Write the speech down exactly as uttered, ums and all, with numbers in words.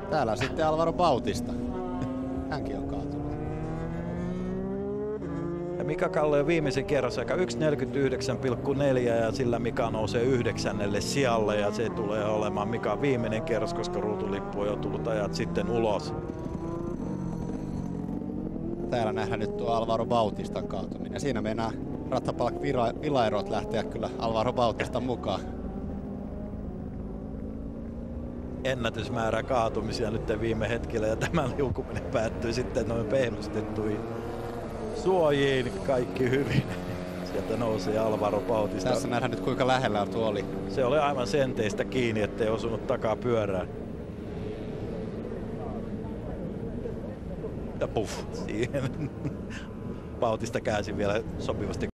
Täällä sitten Alvaro Bautista. Hänkin on kaatunut. Ja Mika Kallio viimeisen kierrosaika yksi neljäkymmentäyhdeksän pilkku neljä ja sillä Mika nousee yhdeksännelle sijalle ja se tulee olemaan Mikan viimeinen kierros, koska ruutulippu on jo tullut ajat sitten ulos. Täällä nähdään nyt tuo Alvaro Bautistan kaatuminen. Siinä meinaa Ratapalk Vilaerot lähteä kyllä Alvaro Bautistan mukaan. Ennätysmäärä kaatumisia nyt viime hetkellä ja tämä liukuminen päättyy sitten noin pehmystettuihin suojiin. Kaikki hyvin. Sieltä nousi Alvaro Bautista. Tässä nähdään nyt kuinka lähellä tuo oli. Se oli aivan senteistä kiinni, ettei osunut takaa pyörään. Ja puff, siihen Bautista käänsi vielä sopivasti